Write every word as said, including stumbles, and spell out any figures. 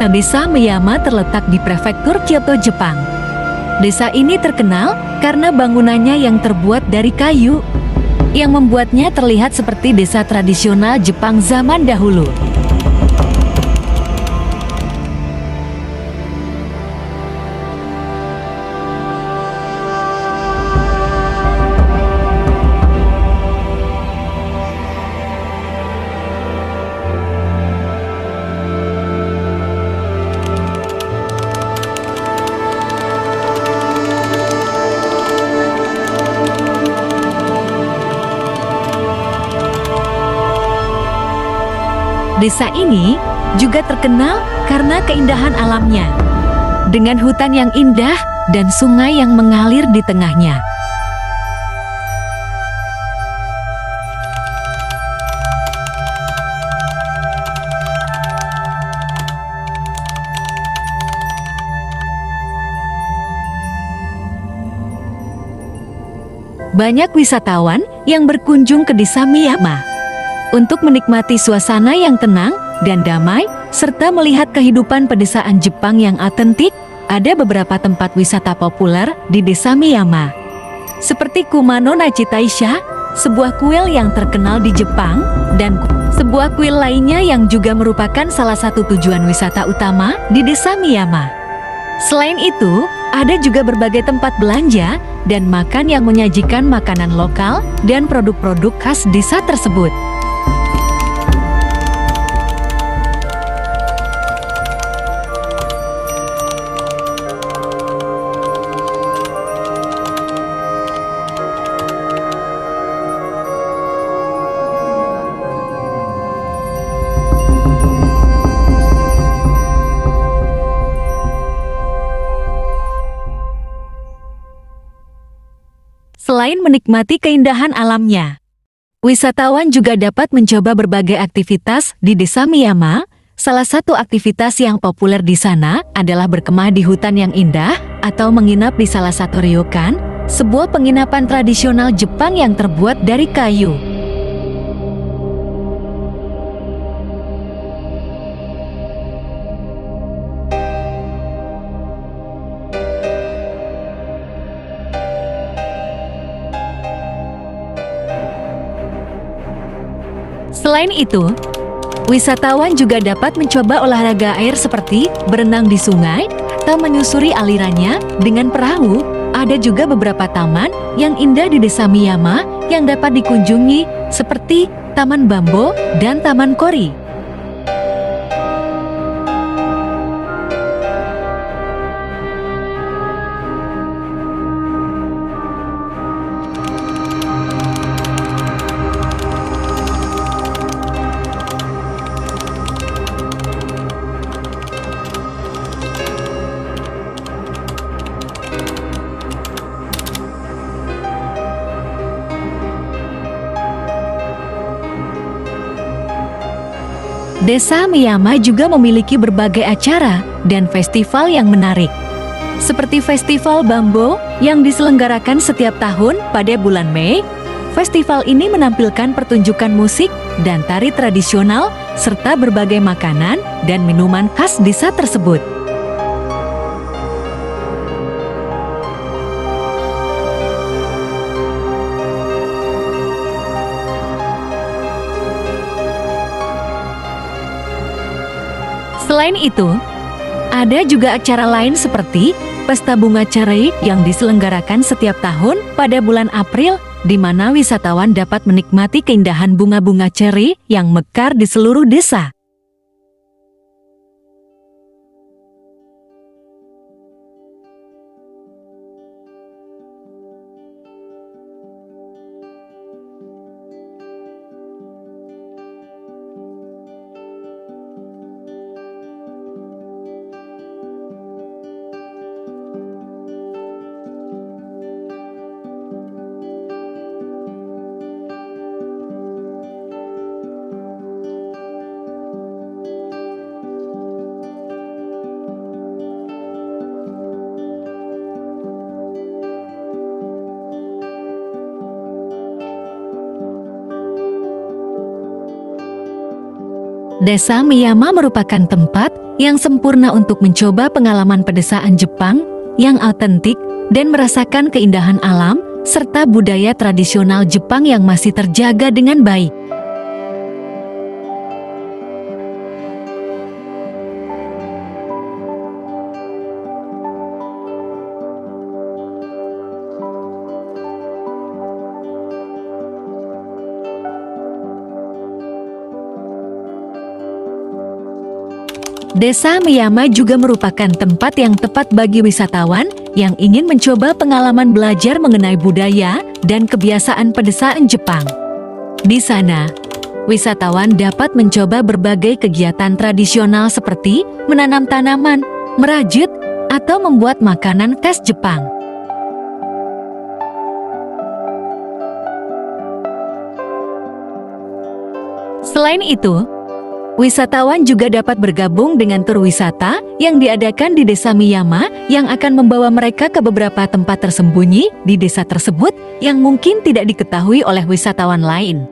Desa Miyama terletak di prefektur Kyoto, Jepang. Desa ini terkenal karena bangunannya yang terbuat dari kayu, yang membuatnya terlihat seperti desa tradisional Jepang zaman dahulu. Desa ini juga terkenal karena keindahan alamnya, dengan hutan yang indah dan sungai yang mengalir di tengahnya. Banyak wisatawan yang berkunjung ke Desa Miyama untuk menikmati suasana yang tenang dan damai, serta melihat kehidupan pedesaan Jepang yang otentik. Ada beberapa tempat wisata populer di Desa Miyama, seperti Kumano Nachi Taisha, sebuah kuil yang terkenal di Jepang, dan sebuah kuil lainnya yang juga merupakan salah satu tujuan wisata utama di Desa Miyama. Selain itu, ada juga berbagai tempat belanja dan makan yang menyajikan makanan lokal dan produk-produk khas desa tersebut. Selain menikmati keindahan alamnya, wisatawan juga dapat mencoba berbagai aktivitas di Desa Miyama. Salah satu aktivitas yang populer di sana adalah berkemah di hutan yang indah atau menginap di salah satu ryokan, sebuah penginapan tradisional Jepang yang terbuat dari kayu. Selain itu, wisatawan juga dapat mencoba olahraga air seperti berenang di sungai atau menyusuri alirannya dengan perahu. Ada juga beberapa taman yang indah di Desa Miyama yang dapat dikunjungi, seperti Taman Bambo dan Taman Kori. Desa Miyama juga memiliki berbagai acara dan festival yang menarik, seperti Festival Bambo yang diselenggarakan setiap tahun pada bulan Mei. Festival ini menampilkan pertunjukan musik dan tari tradisional, serta berbagai makanan dan minuman khas desa tersebut. Selain itu, ada juga acara lain seperti Pesta Bunga Ceri yang diselenggarakan setiap tahun pada bulan April, di mana wisatawan dapat menikmati keindahan bunga-bunga ceri yang mekar di seluruh desa. Desa Miyama merupakan tempat yang sempurna untuk mencoba pengalaman pedesaan Jepang yang autentik dan merasakan keindahan alam serta budaya tradisional Jepang yang masih terjaga dengan baik. Desa Miyama juga merupakan tempat yang tepat bagi wisatawan yang ingin mencoba pengalaman belajar mengenai budaya dan kebiasaan pedesaan Jepang. Di sana, wisatawan dapat mencoba berbagai kegiatan tradisional seperti menanam tanaman, merajut, atau membuat makanan khas Jepang. Selain itu, wisatawan juga dapat bergabung dengan tur wisata yang diadakan di Desa Miyama yang akan membawa mereka ke beberapa tempat tersembunyi di desa tersebut yang mungkin tidak diketahui oleh wisatawan lain.